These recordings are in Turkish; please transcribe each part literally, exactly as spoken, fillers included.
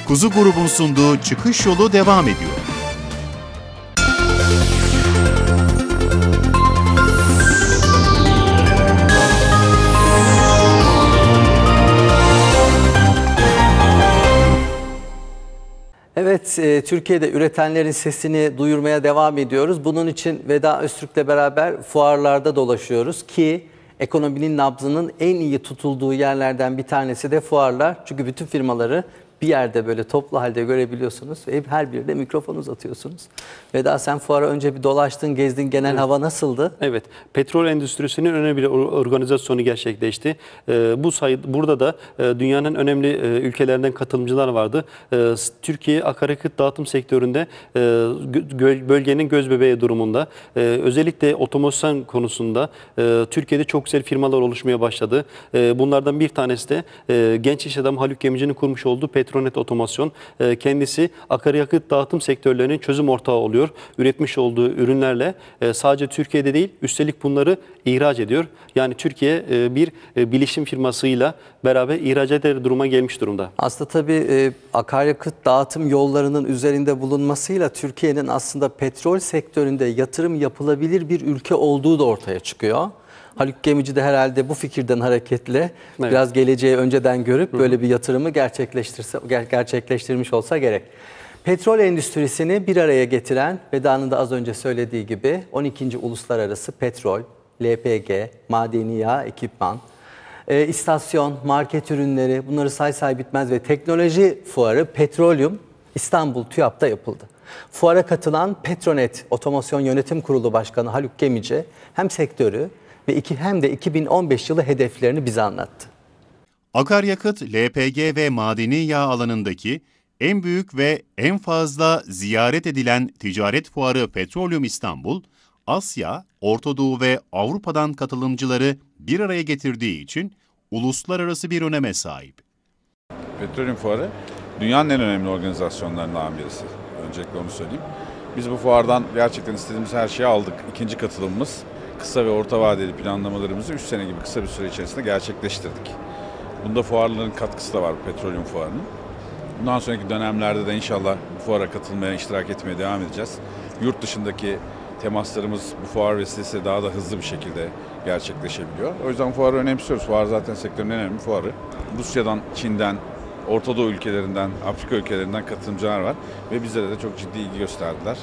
Kuzu Grubun sunduğu Çıkış Yolu devam ediyor. Evet, e, Türkiye'de üretenlerin sesini duyurmaya devam ediyoruz. Bunun için Veda Öztürk'le beraber fuarlarda dolaşıyoruz ki ekonominin nabzının en iyi tutulduğu yerlerden bir tanesi de fuarlar. Çünkü bütün firmaları bir yerde böyle toplu halde görebiliyorsunuz ve her birine mikrofon uzatıyorsunuz. Veda, sen fuara önce bir dolaştın, gezdin, genel Evet. hava nasıldı? Evet, petrol endüstrisinin önemli bir organizasyonu gerçekleşti. Ee, bu sayı, burada da e, dünyanın önemli e, ülkelerinden katılımcılar vardı. E, Türkiye akaryakıt dağıtım sektöründe e, gö bölgenin gözbebeği durumunda. E, özellikle otomasyon konusunda e, Türkiye'de çok güzel firmalar oluşmaya başladı. E, bunlardan bir tanesi de e, genç iş adamı Haluk Gemici'nin kurmuş olduğu Petronet Otomasyon. E, kendisi akaryakıt dağıtım sektörlerinin çözüm ortağı oluyor. Üretmiş olduğu ürünlerle e, sadece Türkiye'de değil, üstelik bunları ihraç ediyor. Yani Türkiye e, bir e, bilişim firmasıyla beraber ihracat eder duruma gelmiş durumda. Aslında tabii e, akaryakıt dağıtım yollarının üzerinde bulunmasıyla Türkiye'nin aslında petrol sektöründe yatırım yapılabilir bir ülke olduğu da ortaya çıkıyor. Haluk Gemici de herhalde bu fikirden hareketle evet. biraz geleceği önceden görüp Hı -hı. böyle bir yatırımı gerçekleştirse, gerçekleştirmiş olsa gerek. Petrol endüstrisini bir araya getiren, Veda'nın da az önce söylediği gibi on ikinci Uluslararası Petrol, L P G, Madeni Yağ, Ekipman, e, istasyon, market ürünleri, bunları say say bitmez ve teknoloji fuarı Petroleum İstanbul TÜYAP'ta yapıldı. Fuara katılan Petronet Otomasyon Yönetim Kurulu Başkanı Haluk Gemici hem sektörü ve iki, hem de iki bin on beş yılı hedeflerini bize anlattı. Akaryakıt, L P G ve madeni yağ alanındaki en büyük ve en fazla ziyaret edilen ticaret fuarı Petroleum İstanbul, Asya, Orta Doğu ve Avrupa'dan katılımcıları bir araya getirdiği için uluslararası bir öneme sahip. Petroleum Fuarı dünyanın en önemli organizasyonlarından birisi. Öncelikle onu söyleyeyim. Biz bu fuardan gerçekten istediğimiz her şeyi aldık. İkinci katılımımız, kısa ve orta vadeli planlamalarımızı üç sene gibi kısa bir süre içerisinde gerçekleştirdik. Bunda fuarların katkısı da var bu Petroleum Fuarı'nın. Bundan sonraki dönemlerde de inşallah bu fuara katılmaya, iştirak etmeye devam edeceğiz. Yurt dışındaki temaslarımız bu fuar vesilesiyle daha da hızlı bir şekilde gerçekleşebiliyor. O yüzden fuarı önemsiyoruz. Fuar zaten sektörün en önemli fuarı. Rusya'dan, Çin'den, Orta Doğu ülkelerinden, Afrika ülkelerinden katılımcılar var ve bizlere de çok ciddi ilgi gösterdiler.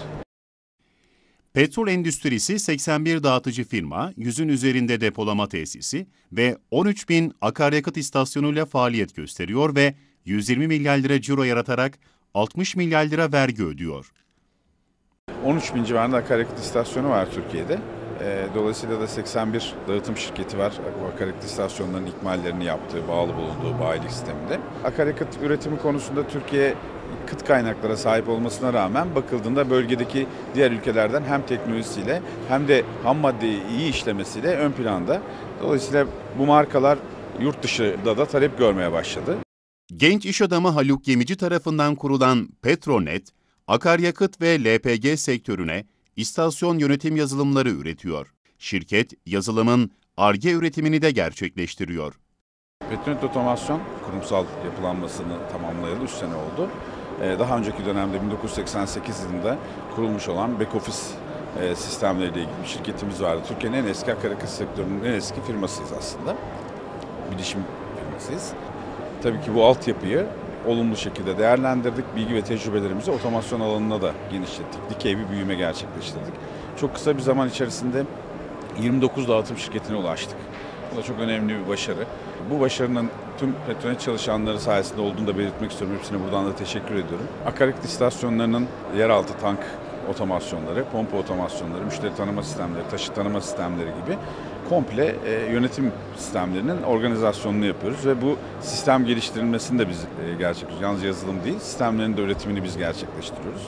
Petrol endüstrisi seksen bir dağıtıcı firma, yüzün üzerinde depolama tesisi ve on üç bin akaryakıt istasyonuyla faaliyet gösteriyor ve yüz yirmi milyar lira ciro yaratarak altmış milyar lira vergi ödüyor. on üç bin civarında akaryakıt istasyonu var Türkiye'de. Dolayısıyla da seksen bir dağıtım şirketi var. Bu akaryakıt istasyonlarının ikmallerini yaptığı, bağlı bulunduğu bayilik sisteminde. Akaryakıt üretimi konusunda Türkiye kıt kaynaklara sahip olmasına rağmen bakıldığında bölgedeki diğer ülkelerden hem teknolojisiyle hem de ham maddeyi iyi işlemesiyle ön planda. Dolayısıyla bu markalar yurt dışında da talep görmeye başladı. Genç iş adamı Haluk Gemici tarafından kurulan Petronet, akaryakıt ve L P G sektörüne istasyon yönetim yazılımları üretiyor. Şirket, yazılımın Ar-Ge üretimini de gerçekleştiriyor. Petronet Otomasyon kurumsal yapılanmasını tamamlayalı üç sene oldu. Daha önceki dönemde bin dokuz yüz seksen sekiz yılında kurulmuş olan back office sistemleriyle ilgili bir şirketimiz vardı. Türkiye'nin en eski akaryakıt sektörünün en eski firmasıyız aslında. Bilişim firmasıyız. Tabii ki bu altyapıyı olumlu şekilde değerlendirdik. Bilgi ve tecrübelerimizi otomasyon alanına da genişlettik. Dikey bir büyüme gerçekleştirdik. Çok kısa bir zaman içerisinde yirmi dokuz dağıtım şirketine ulaştık. Bu da çok önemli bir başarı. Bu başarının tüm Petronet çalışanları sayesinde olduğunu da belirtmek istiyorum. Hepsine buradan da teşekkür ediyorum. Akaryakıt istasyonlarının yeraltı tank otomasyonları, pompa otomasyonları, müşteri tanıma sistemleri, taşıt tanıma sistemleri gibi komple e, yönetim sistemlerinin organizasyonunu yapıyoruz ve bu sistem geliştirilmesini de biz e, gerçekleştiriyoruz. Yalnız yazılım değil, sistemlerin de üretimini biz gerçekleştiriyoruz.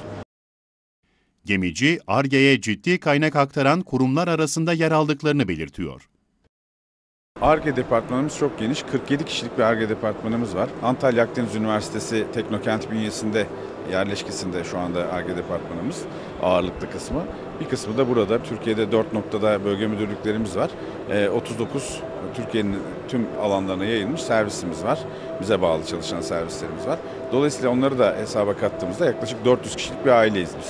Gemici, Ar-Ge'ye ciddi kaynak aktaran kurumlar arasında yer aldıklarını belirtiyor. Ar-Ge departmanımız çok geniş. kırk yedi kişilik bir Ar-Ge departmanımız var. Antalya Akdeniz Üniversitesi Teknokent bünyesinde yerleşkesinde şu anda Ar-Ge departmanımız ağırlıklı kısmı. Bir kısmı da burada. Türkiye'de dört noktada bölge müdürlüklerimiz var. otuz dokuz Türkiye'nin tüm alanlarına yayılmış servisimiz var. Bize bağlı çalışan servislerimiz var. Dolayısıyla onları da hesaba kattığımızda yaklaşık dört yüz kişilik bir aileyiz biz.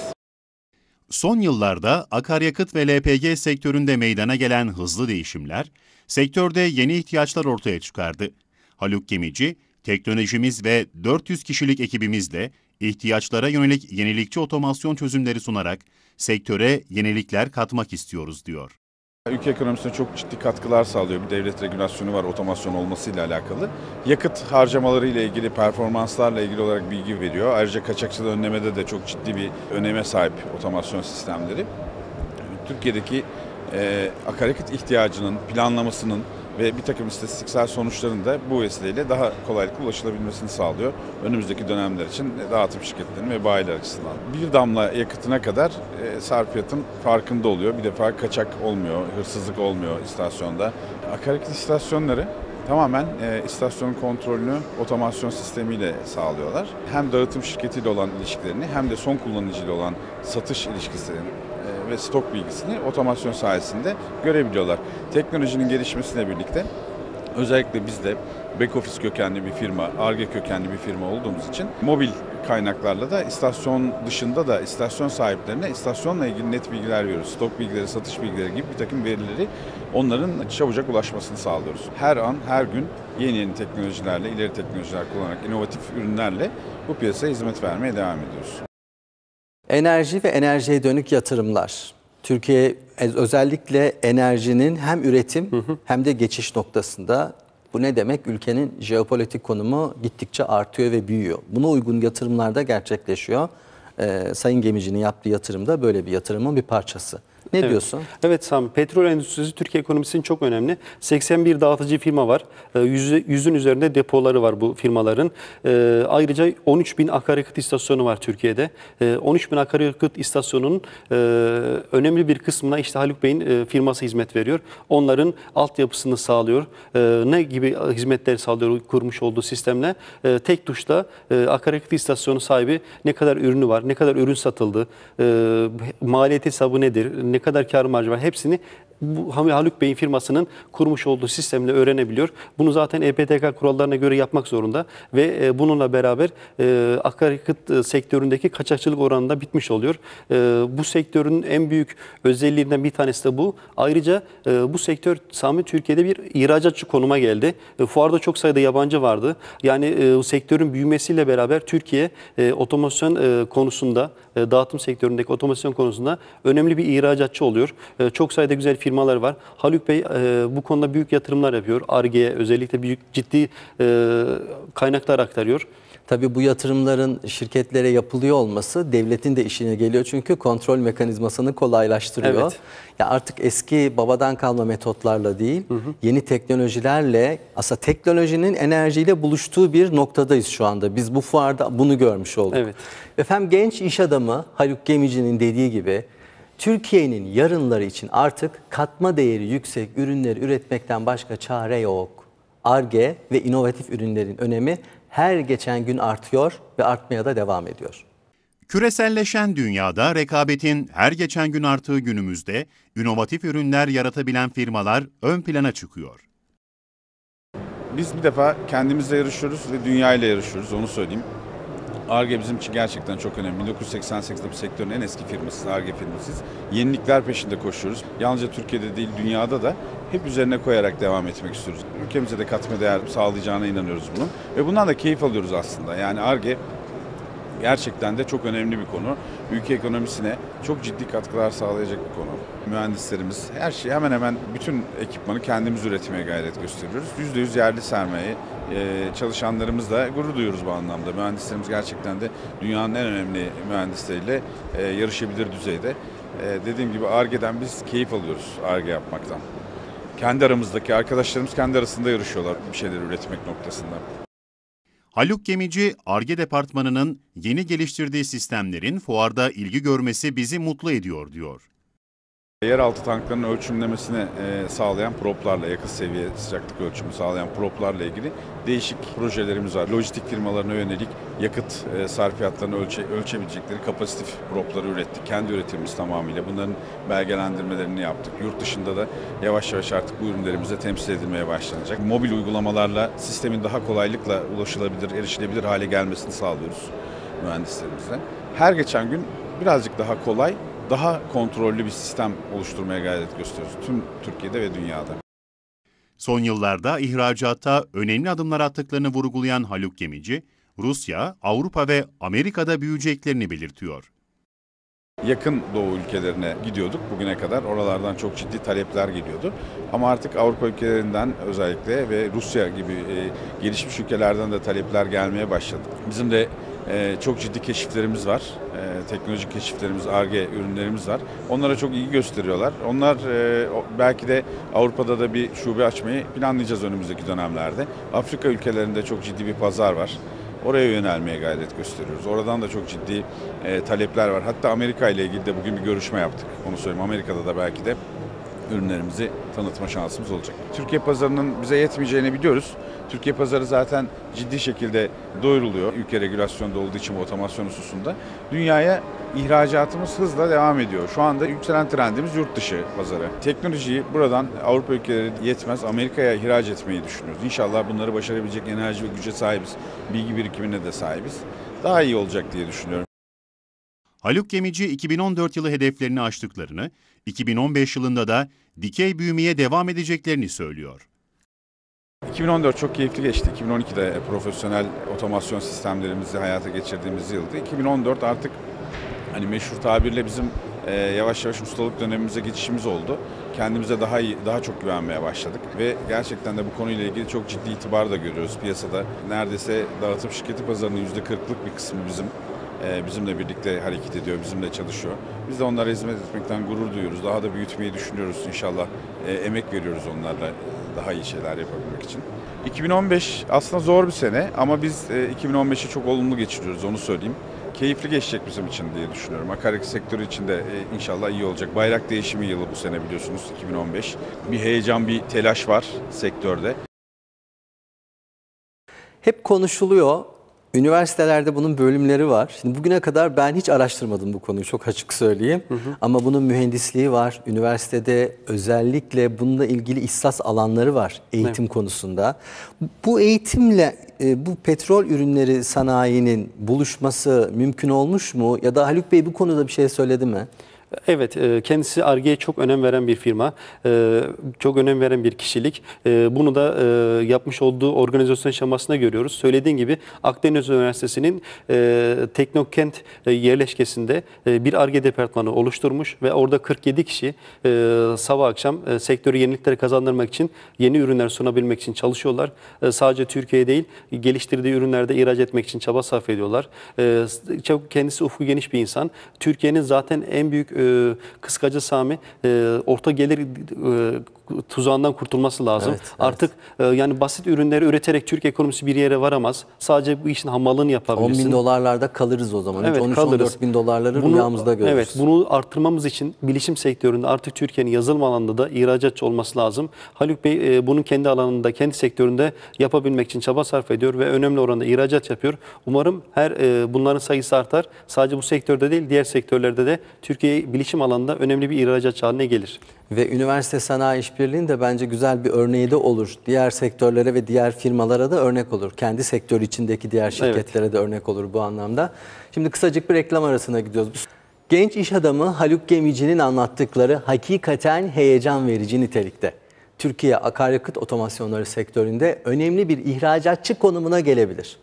Son yıllarda akaryakıt ve L P G sektöründe meydana gelen hızlı değişimler, sektörde yeni ihtiyaçlar ortaya çıkardı. Haluk Gemici, teknolojimiz ve dört yüz kişilik ekibimizle ihtiyaçlara yönelik yenilikçi otomasyon çözümleri sunarak sektöre yenilikler katmak istiyoruz, diyor. Ülke ekonomisine çok ciddi katkılar sağlıyor. Bir devlet regülasyonu var otomasyon olmasıyla alakalı. Yakıt harcamaları ile ilgili, performanslarla ilgili olarak bilgi veriyor. Ayrıca kaçakçılığı önlemede de çok ciddi bir öneme sahip otomasyon sistemleri. Türkiye'deki e, akaryakıt ihtiyacının planlamasının ve bir takım istatistiksel sonuçların da bu vesileyle daha kolaylıkla ulaşılabilmesini sağlıyor. Önümüzdeki dönemler için dağıtım şirketlerinin ve bayiler açısından. Bir damla yakıtına kadar e, sarfiyatın farkında oluyor. Bir defa kaçak olmuyor, hırsızlık olmuyor istasyonda. Akaryakıt istasyonları tamamen e, istasyonun kontrolünü otomasyon sistemiyle sağlıyorlar. Hem dağıtım şirketiyle olan ilişkilerini hem de son kullanıcıyla olan satış ilişkisini ve stok bilgisini otomasyon sayesinde görebiliyorlar. Teknolojinin gelişmesiyle birlikte özellikle biz de back office kökenli bir firma, Ar-Ge kökenli bir firma olduğumuz için mobil kaynaklarla da istasyon dışında da istasyon sahiplerine istasyonla ilgili net bilgiler veriyoruz. Stok bilgileri, satış bilgileri gibi bir takım verileri onların çabucak ulaşmasını sağlıyoruz. Her an, her gün yeni yeni teknolojilerle, ileri teknolojiler kullanarak, inovatif ürünlerle bu piyasaya hizmet vermeye devam ediyoruz. Enerji ve enerjiye dönük yatırımlar. Türkiye özellikle enerjinin hem üretim hı hı. hem de geçiş noktasında. Bu ne demek? Ülkenin jeopolitik konumu gittikçe artıyor ve büyüyor. Buna uygun yatırımlar da gerçekleşiyor. Ee, Sayın Gemici'nin yaptığı yatırım da böyle bir yatırımın bir parçası. Ne evet. diyorsun? Evet Sami, petrol endüstrisi Türkiye ekonomisinin çok önemli. seksen bir dağıtıcı firma var. yüzün üzerinde depoları var bu firmaların. Ayrıca on üç bin akaryakıt istasyonu var Türkiye'de. on üç bin akaryakıt istasyonunun önemli bir kısmına işte Haluk Bey'in firması hizmet veriyor. Onların altyapısını sağlıyor. Ne gibi hizmetler sağlıyor kurmuş olduğu sistemle? Tek tuşla akaryakıt istasyonu sahibi ne kadar ürünü var, ne kadar ürün satıldı, maliyet hesabı nedir, ne kadar kar marjı var, hepsini bu Haluk Bey'in firmasının kurmuş olduğu sistemle öğrenebiliyor. Bunu zaten E P T K kurallarına göre yapmak zorunda ve bununla beraber e, akaryakıt sektöründeki kaçakçılık oranı da bitmiş oluyor. E, bu sektörün en büyük özelliğinden bir tanesi de bu. Ayrıca e, bu sektör Sami Türkiye'de bir ihracatçı konuma geldi. E, fuarda çok sayıda yabancı vardı. Yani e, sektörün büyümesiyle beraber Türkiye e, otomasyon e, konusunda, e, dağıtım sektöründeki otomasyon konusunda önemli bir ihracatçı oluyor. E, çok sayıda güzel firmalar var. Haluk Bey e, bu konuda büyük yatırımlar yapıyor. Ar-Ge'ye özellikle büyük ciddi e, kaynaklar aktarıyor. Tabii bu yatırımların şirketlere yapılıyor olması devletin de işine geliyor. Çünkü kontrol mekanizmasını kolaylaştırıyor. Evet. Ya artık eski babadan kalma metotlarla değil, hı hı. yeni teknolojilerle, aslında teknolojinin enerjiyle buluştuğu bir noktadayız şu anda. Biz bu fuarda bunu görmüş olduk. Evet. Efendim, genç iş adamı Haluk Gemici'nin dediği gibi Türkiye'nin yarınları için artık katma değeri yüksek ürünleri üretmekten başka çare yok. Ar-Ge ve inovatif ürünlerin önemi her geçen gün artıyor ve artmaya da devam ediyor. Küreselleşen dünyada rekabetin her geçen gün arttığı günümüzde inovatif ürünler yaratabilen firmalar ön plana çıkıyor. Biz bir defa kendimizle yarışıyoruz ve dünyayla yarışıyoruz, onu söyleyeyim. Ar-Ge bizim için gerçekten çok önemli. bin dokuz yüz seksen sekizde bu sektörün en eski firması, Ar-Ge firmasıyız. Yenilikler peşinde koşuyoruz. Yalnızca Türkiye'de değil, dünyada da hep üzerine koyarak devam etmek istiyoruz. Ülkemize de katma değer sağlayacağına inanıyoruz bunun. Ve bundan da keyif alıyoruz aslında. Yani Ar-Ge gerçekten de çok önemli bir konu. Ülke ekonomisine çok ciddi katkılar sağlayacak bir konu. Mühendislerimiz, her şeyi, hemen hemen bütün ekipmanı kendimiz üretmeye gayret gösteriyoruz. yüzde yüz yerli sermaye, çalışanlarımızla gurur duyuyoruz bu anlamda. Mühendislerimiz gerçekten de dünyanın en önemli mühendisleriyle yarışabilir düzeyde. Dediğim gibi Ar-Ge'den biz keyif alıyoruz, Ar-Ge yapmaktan. Kendi aramızdaki arkadaşlarımız kendi arasında yarışıyorlar bir şeyler üretmek noktasında. Haluk Gemici, Ar-Ge departmanının yeni geliştirdiği sistemlerin fuarda ilgi görmesi bizi mutlu ediyor, diyor. Yeraltı tanklarının ölçümlemesini e, sağlayan proplarla, yakıt seviye sıcaklık ölçümü sağlayan proplarla ilgili değişik projelerimiz var. Lojistik firmalarına yönelik yakıt e, sarfiyatlarını ölçe, ölçebilecekleri kapasitif propları ürettik. Kendi üretimimiz tamamıyla. Bunların belgelendirmelerini yaptık. Yurt dışında da yavaş yavaş artık bu ürünlerimize temsil edilmeye başlanacak. Mobil uygulamalarla sistemin daha kolaylıkla ulaşılabilir, erişilebilir hale gelmesini sağlıyoruz mühendislerimizle. Her geçen gün birazcık daha kolay, daha kontrollü bir sistem oluşturmaya gayret gösteriyoruz tüm Türkiye'de ve dünyada. Son yıllarda ihracatta önemli adımlar attıklarını vurgulayan Haluk Gemici, Rusya, Avrupa ve Amerika'da büyüyeceklerini belirtiyor. Yakın Doğu ülkelerine gidiyorduk bugüne kadar. Oralardan çok ciddi talepler geliyordu. Ama artık Avrupa ülkelerinden özellikle ve Rusya gibi e, gelişmiş ülkelerden de talepler gelmeye başladı. Bizim de e, çok ciddi keşiflerimiz var. E, teknolojik keşiflerimiz, Ar-Ge ürünlerimiz var. Onlara çok ilgi gösteriyorlar. Onlar e, belki de Avrupa'da da bir şube açmayı planlayacağız önümüzdeki dönemlerde. Afrika ülkelerinde çok ciddi bir pazar var. Oraya yönelmeye gayret gösteriyoruz. Oradan da çok ciddi e, talepler var. Hatta Amerika ile ilgili de bugün bir görüşme yaptık. Onu söyleyeyim. Amerika'da da belki de ürünlerimizi tanıtma şansımız olacak. Türkiye pazarının bize yetmeyeceğini biliyoruz. Türkiye pazarı zaten ciddi şekilde doyuruluyor. Ülke regülasyonda olduğu için bu otomasyon hususunda. Dünyaya ihracatımız hızla devam ediyor. Şu anda yükselen trendimiz yurt dışı pazarı. Teknolojiyi buradan Avrupa ülkeleri yetmez, Amerika'ya ihraç etmeyi düşünüyoruz. İnşallah bunları başarabilecek enerji ve güce sahibiz. Bilgi birikimine de sahibiz. Daha iyi olacak diye düşünüyorum. Haluk Gemici iki bin on dört yılı hedeflerini aştıklarını, iki bin on beş yılında da dikey büyümeye devam edeceklerini söylüyor. iki bin on dört çok keyifli geçti. iki bin on ikide profesyonel otomasyon sistemlerimizi hayata geçirdiğimiz yıldı. iki bin on dört artık hani meşhur tabirle bizim e, yavaş yavaş ustalık dönemimize geçişimiz oldu. Kendimize daha iyi, daha çok güvenmeye başladık ve gerçekten de bu konuyla ilgili çok ciddi itibar da görüyoruz piyasada. Neredeyse dağıtım şirketi pazarının yüzde kırklık bir kısmı bizim e, bizimle birlikte hareket ediyor, bizimle çalışıyor. Biz de onlara hizmet etmekten gurur duyuyoruz. Daha da büyütmeyi düşünüyoruz inşallah. E, emek veriyoruz onlarla daha iyi şeyler yapabilmek için. iki bin on beş aslında zor bir sene ama biz e, iki bin on beşi çok olumlu geçiriyoruz, onu söyleyeyim. Keyifli geçecek bizim için diye düşünüyorum. Akaryakıt sektörü için de e, inşallah iyi olacak. Bayrak değişimi yılı bu sene biliyorsunuz iki bin on beş. Bir heyecan, bir telaş var sektörde. Hep konuşuluyor. Üniversitelerde bunun bölümleri var. Şimdi bugüne kadar ben hiç araştırmadım bu konuyu, çok açık söyleyeyim. Hı hı. Ama bunun mühendisliği var. Üniversitede özellikle bununla ilgili ihsas alanları var eğitim evet. konusunda. Bu eğitimle e, bu petrol ürünleri sanayinin buluşması mümkün olmuş mu? Ya da Haluk Bey bu konuda bir şey söyledi mi? Evet, kendisi Ar-Ge'ye çok önem veren bir firma, çok önem veren bir kişilik. Bunu da yapmış olduğu organizasyon aşamasında görüyoruz. Söylediğin gibi Akdeniz Üniversitesi'nin Teknokent yerleşkesinde bir Ar-Ge departmanı oluşturmuş ve orada kırk yedi kişi sabah akşam sektörü yenilikleri kazandırmak için, yeni ürünler sunabilmek için çalışıyorlar. Sadece Türkiye değil, geliştirdiği ürünlerde ihraç etmek için çaba sarf ediyorlar. Çok kendisi ufku geniş bir insan. Türkiye'nin zaten en büyük kıskacı Sami orta gelir tuzağından kurtulması lazım. Evet, evet. Artık yani basit ürünleri üreterek Türk ekonomisi bir yere varamaz. Sadece bu işin hamalını yapabilirsin. on bin dolarlarda kalırız o zaman. Evet, on üç on dört bin dolarları bunu, rüyamızda görürüz. Evet, bunu arttırmamız için bilişim sektöründe artık Türkiye'nin yazılım alanında da ihracatçı olması lazım. Haluk Bey bunun kendi alanında, kendi sektöründe yapabilmek için çaba sarf ediyor ve önemli oranda ihracat yapıyor. Umarım her bunların sayısı artar. Sadece bu sektörde değil, diğer sektörlerde de Türkiye bilişim alanında önemli bir ihracatçı haline gelir. Ve üniversite sanayi işbirliğinin de bence güzel bir örneği de olur. Diğer sektörlere ve diğer firmalara da örnek olur. Kendi sektör içindeki diğer şirketlere evet. de örnek olur bu anlamda. Şimdi kısacık bir reklam arasına gidiyoruz. Genç iş adamı Haluk Gemici'nin anlattıkları hakikaten heyecan verici nitelikte. Türkiye akaryakıt otomasyonları sektöründe önemli bir ihracatçı konumuna gelebilir.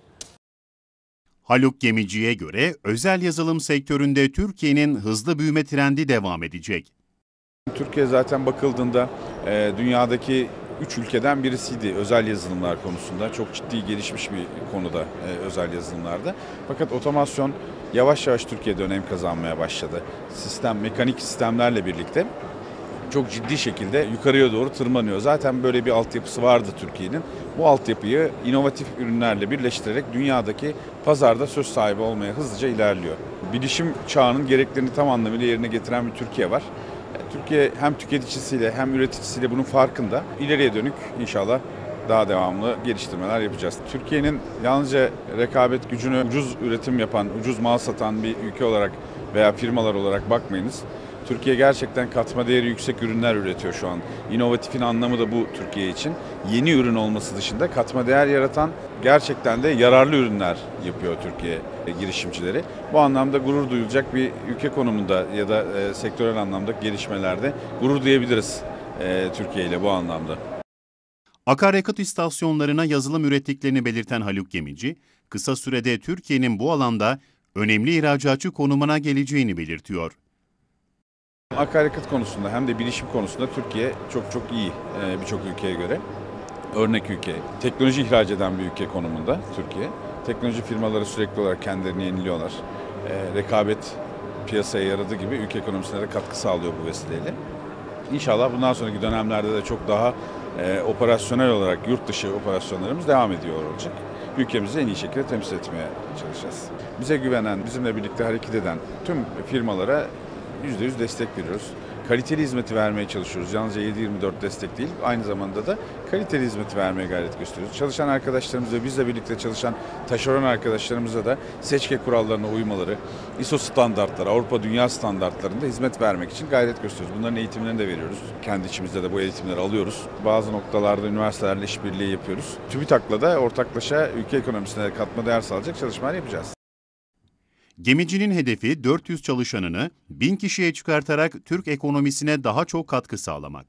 Haluk Gemici'ye göre özel yazılım sektöründe Türkiye'nin hızlı büyüme trendi devam edecek. Türkiye zaten bakıldığında e, dünyadaki üç ülkeden birisiydi özel yazılımlar konusunda. Çok ciddi gelişmiş bir konuda e, özel yazılımlarda. Fakat otomasyon yavaş yavaş Türkiye'de önem kazanmaya başladı. Sistem, mekanik sistemlerle birlikte çok ciddi şekilde yukarıya doğru tırmanıyor. Zaten böyle bir altyapısı vardı Türkiye'nin. Bu altyapıyı inovatif ürünlerle birleştirerek dünyadaki pazarda söz sahibi olmaya hızlıca ilerliyor. Bilişim çağının gereklerini tam anlamıyla yerine getiren bir Türkiye var. Türkiye hem tüketicisiyle hem üreticisiyle bunun farkında. İleriye dönük inşallah daha devamlı geliştirmeler yapacağız. Türkiye'nin yalnızca rekabet gücünü ucuz üretim yapan, ucuz mal satan bir ülke olarak veya firmalar olarak bakmayınız. Türkiye gerçekten katma değeri yüksek ürünler üretiyor şu an. İnovatifin anlamı da bu Türkiye için. Yeni ürün olması dışında katma değer yaratan gerçekten de yararlı ürünler yapıyor Türkiye girişimcileri. Bu anlamda gurur duyulacak bir ülke konumunda ya da e, sektörel anlamda gelişmelerde gurur duyabiliriz e, Türkiye ile bu anlamda. Akaryakıt istasyonlarına yazılım ürettiklerini belirten Haluk Gemici, kısa sürede Türkiye'nin bu alanda önemli ihracatçı konumuna geleceğini belirtiyor. Akaryakıt konusunda hem de bilişim konusunda Türkiye çok çok iyi birçok ülkeye göre. Örnek ülke, teknoloji ihraç eden bir ülke konumunda Türkiye. Teknoloji firmaları sürekli olarak kendilerini yeniliyorlar. E, rekabet piyasaya yaradığı gibi ülke ekonomisine de katkı sağlıyor bu vesileyle. İnşallah bundan sonraki dönemlerde de çok daha e, operasyonel olarak yurt dışı operasyonlarımız devam ediyor olacak. Ülkemizi en iyi şekilde temsil etmeye çalışacağız. Bize güvenen, bizimle birlikte hareket eden tüm firmalara yüzde yüz destek veriyoruz. Kaliteli hizmeti vermeye çalışıyoruz. Yalnızca yedi yirmi dört destek değil, aynı zamanda da kaliteli hizmeti vermeye gayret gösteriyoruz. Çalışan arkadaşlarımız ve bizle birlikte çalışan taşeron arkadaşlarımıza da SEÇKE kurallarına uymaları, I S O standartları, Avrupa Dünya standartlarında hizmet vermek için gayret gösteriyoruz. Bunların eğitimlerini de veriyoruz. Kendi içimizde de bu eğitimleri alıyoruz. Bazı noktalarda üniversitelerle işbirliği yapıyoruz. TÜBİTAK'la da ortaklaşa ülke ekonomisine katma değer sağlayacak çalışmalar yapacağız. Gemicinin hedefi dört yüz çalışanını bin kişiye çıkartarak Türk ekonomisine daha çok katkı sağlamak.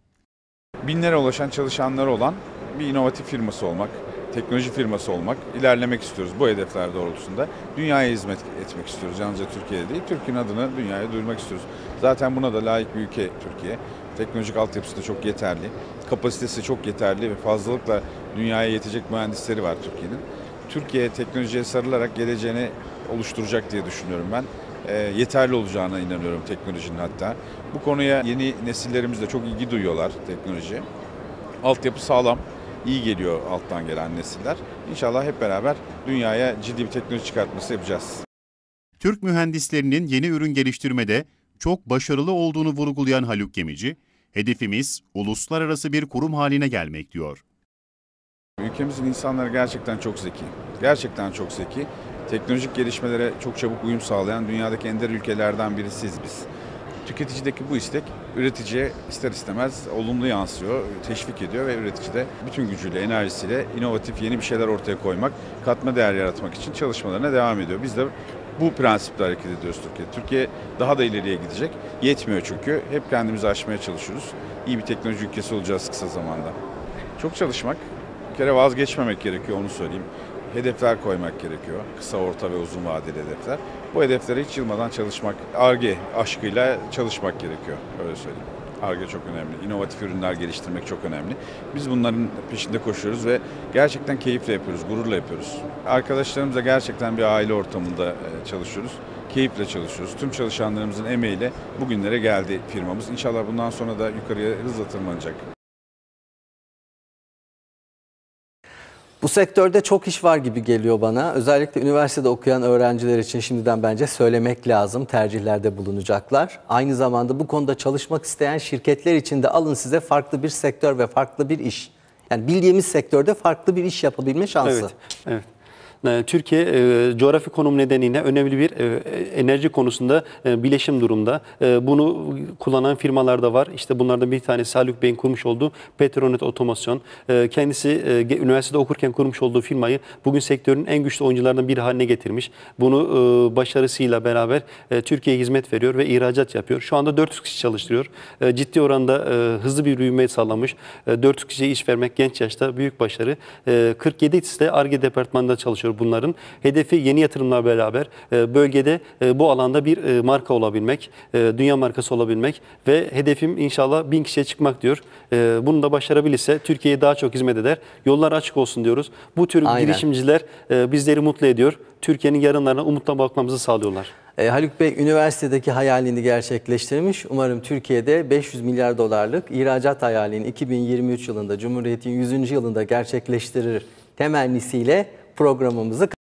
Binlere ulaşan çalışanları olan bir inovatif firması olmak, teknoloji firması olmak, ilerlemek istiyoruz bu hedefler doğrultusunda. Dünyaya hizmet etmek istiyoruz, yalnızca Türkiye'de değil, Türkiye'nin adını dünyaya duyurmak istiyoruz. Zaten buna da layık bir ülke Türkiye. Teknolojik altyapısı da çok yeterli, kapasitesi çok yeterli ve fazlalıkla dünyaya yetecek mühendisleri var Türkiye'nin. Türkiye teknolojiye sarılarak geleceğini oluşturacak diye düşünüyorum ben. E, yeterli olacağına inanıyorum teknolojinin hatta. Bu konuya yeni nesillerimiz de çok ilgi duyuyorlar teknolojiye. Altyapı sağlam, iyi geliyor alttan gelen nesiller. İnşallah hep beraber dünyaya ciddi bir teknoloji çıkartması yapacağız. Türk mühendislerinin yeni ürün geliştirmede çok başarılı olduğunu vurgulayan Haluk Gemici, hedefimiz uluslararası bir kurum haline gelmek diyor. Ülkemizin insanları gerçekten çok zeki. Gerçekten çok zeki. Teknolojik gelişmelere çok çabuk uyum sağlayan dünyadaki ender ülkelerden birisiyiz biz. Tüketicideki bu istek üreticiye ister istemez olumlu yansıyor, teşvik ediyor ve üretici de bütün gücüyle, enerjisiyle inovatif yeni bir şeyler ortaya koymak, katma değer yaratmak için çalışmalarına devam ediyor. Biz de bu prensiple hareket ediyoruz Türkiye. Türkiye daha da ileriye gidecek. Yetmiyor çünkü. Hep kendimizi aşmaya çalışıyoruz. İyi bir teknoloji ülkesi olacağız kısa zamanda. Çok çalışmak, bir kere vazgeçmemek gerekiyor, onu söyleyeyim. Hedefler koymak gerekiyor. Kısa, orta ve uzun vadeli hedefler. Bu hedeflere hiç yılmadan çalışmak, Ar-Ge aşkıyla çalışmak gerekiyor. Öyle söyleyeyim. Ar-Ge çok önemli. İnovatif ürünler geliştirmek çok önemli. Biz bunların peşinde koşuyoruz ve gerçekten keyifle yapıyoruz, gururla yapıyoruz. Arkadaşlarımızla gerçekten bir aile ortamında çalışıyoruz. Keyifle çalışıyoruz. Tüm çalışanlarımızın emeğiyle bugünlere geldi firmamız. İnşallah bundan sonra da yukarıya hızla tırmanacak. Bu sektörde çok iş var gibi geliyor bana. Özellikle üniversitede okuyan öğrenciler için şimdiden bence söylemek lazım. Tercihlerde bulunacaklar. Aynı zamanda bu konuda çalışmak isteyen şirketler için de alın size farklı bir sektör ve farklı bir iş. Yani bildiğimiz sektörde farklı bir iş yapabilme şansı. Evet, evet. Türkiye e, coğrafi konum nedeniyle önemli bir e, enerji konusunda e, bileşim durumda. E, bunu kullanan firmalar da var. İşte bunlardan bir tanesi Haluk Bey'in kurmuş olduğu Petronet Otomasyon. E, kendisi e, üniversitede okurken kurmuş olduğu firmayı bugün sektörün en güçlü oyuncularından biri haline getirmiş. Bunu e, başarısıyla beraber e, Türkiye'ye hizmet veriyor ve ihracat yapıyor. Şu anda dört yüz kişi çalıştırıyor. E, ciddi oranda e, hızlı bir büyüme sağlamış. E, dört yüz kişiye iş vermek genç yaşta büyük başarı. E, kırk yedi de Ar-Ge departmanında çalışıyor. Bunların hedefi yeni yatırımlar beraber bölgede bu alanda bir marka olabilmek, dünya markası olabilmek ve hedefim inşallah bin kişiye çıkmak diyor. Bunu da başarabilirse Türkiye'ye daha çok hizmet eder. Yollar açık olsun diyoruz. Bu tür Aynen. girişimciler bizleri mutlu ediyor. Türkiye'nin yarınlarına umutla bakmamızı sağlıyorlar. E, Haluk Bey üniversitedeki hayalini gerçekleştirmiş. Umarım Türkiye'de beş yüz milyar dolarlık ihracat hayalini iki bin yirmi üç yılında Cumhuriyet'in yüzüncü yılında gerçekleştirir temennisiyle programımızı